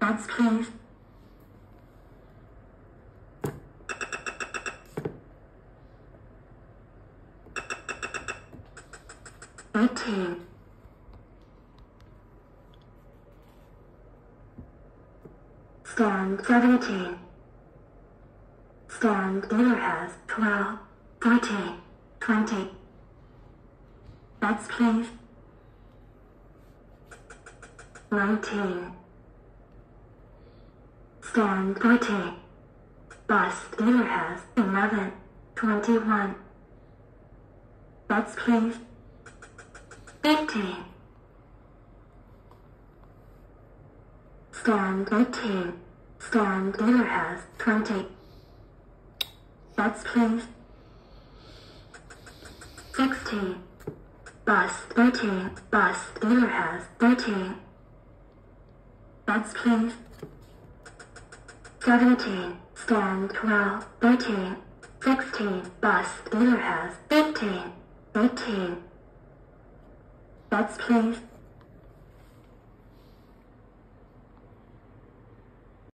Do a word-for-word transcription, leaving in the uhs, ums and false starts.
Beds, please. Eighteen. Stand seventeen. Stand dealer has twelve, fourteen, twenty. Beds, please. Nineteen. Stand fourteen. Bust dealer has eleven, twenty-one. Beds, please. Fifteen. Stand eighteen. Stand dealer has twenty. Beds, please. Sixteen. Bust thirteen. Bust dealer has thirteen. Beds, please. Seventeen. Stand twelve. Thirteen. Sixteen. Bust dealer has fifteen. Eighteen. Beds, please.